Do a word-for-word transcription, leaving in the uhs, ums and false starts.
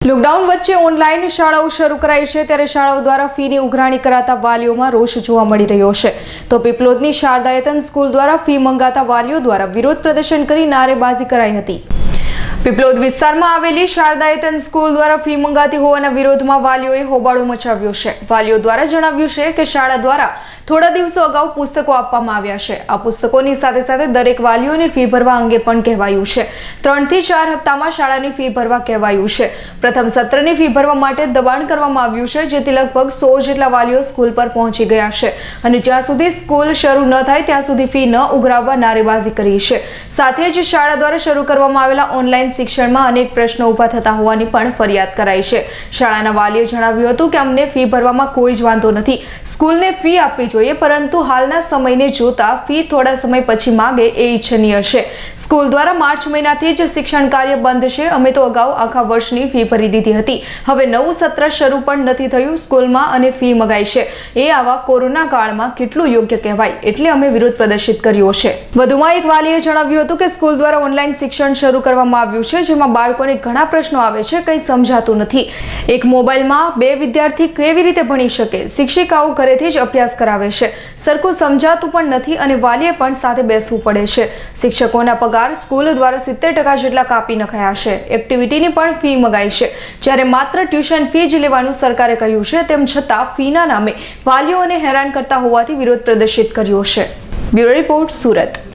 Lockdown વચ્ચે online શાળાઓ શરૂ કરાઈ છે ત્યારે શાળાઓ દ્વારા ફીની ઉઘરાણી કરાતા વાલીઓમાં રોષ જોવા મળી રહ્યો છે। તો પીપલોદની શારદાયતન સ્કૂલ દ્વારા ફી મંગાતા વાલીઓ દ્વારા વિરોધ પ્રદર્શન કરી નારેબાજી કરાઈ હતી। પીપલોદ વિસ્તારમાં આવેલી શારદાયતન સ્કૂલ દ્વારા ફી મંગાતી હોવાના વિરોધમાં વાલીઓએ હોબાળો મચાવ્યો છે। વાલીઓ દ્વારા જણાવ્યું છે કે શાળા દ્વારા થોડા દિવસો અગાઉ પુસ્તકો આપવામાં આવ્યા છે। આ પુસ્તકોની સાથે સાથે દરેક વાલીઓને ફી ભરવા અંગે પણ કહેવાયું છે। ત્રણ થી ચાર હપ્તામાં શાળાની ફી ભરવા કહેવાયું છે। પ્રથમ સત્રની ફી ભરવા માટે દબાણ કરવામાં આવ્યું છે, જેથી લગભગ સો જેટલા વાલીઓ સ્કૂલ પર પહોંચી ગયા છે અને જ્યાં સુધી સ્કૂલ શરૂ ન થાય ત્યાં સુધી ફી ન ઉઘરાવવા નારેબાજી કરી છે। સાથે જ શાળા દ્વારા શરૂ કરવામાં આવેલા ઓનલાઈન શિક્ષણમાં અનેક પ્રશ્નો ઊભા થતા હોવાની પણ ફરિયાદ કરાઈ છે। શાળાના વાલીએ જણાવ્યું હતું કે અમને ફી ભરવામાં કોઈ જ વાંધો નથી, સ્કૂલને ફી આપવી જોઈએ, પરંતુ હાલના સમયને જોતા ફી થોડા સમય પછી માંગે એ ઈચ્છનીય છે। સ્કૂલ દ્વારા માર્ચ મહિનાથી જ શિક્ષણ કાર્ય બંધ છે। અમે તો અગાઉ આખા વર્ષની ફી ભરી દીધી હતી, હવે નવું સત્ર શરૂ પણ નથી થયું સ્કૂલમાં અને ફી મગાઈ છે, એ આવા કોરોના કાળમાં કેટલું યોગ્ય કહેવાય, એટલે અમે વિરોધ પ્રદર્શિત કર્યો છે। વધુમાં એક વાલીએ જણાવ્યું હતું કે સ્કૂલ દ્વારા ઓનલાઈન શિક્ષણ શરૂ કરવામાં આવ્યું છે, જેમાં બાળકોને ઘણા પ્રશ્નો આવે છે, કંઈ સમજાતું નથી। એક મોબાઈલમાં બે વિદ્યાર્થી કેવી રીતે ભણી શકે? શિક્ષિકાઓ ઘરેથી જ અભ્યાસ કરાવે છે, સરખું સમજાતું પણ નથી અને વાલીએ પણ સાથે બેસવું પડે છે। શિક્ષકોના પગાર સ્કૂલ દ્વારા સિત્તેર ટકા જેટલા કાપી નખાયા છે। એક્ટિવિટીની પણ ફી મગાઈ છે, જ્યારે માત્ર ટ્યુશન ફી જ લેવાનું સરકારે કહ્યું છે, તેમ છતાં ફીના નામે વાલીઓને હેરાન કરતા હોવાથી વિરોધ પ્રદર્શિત કર્યો છે। Bureau report, Surat.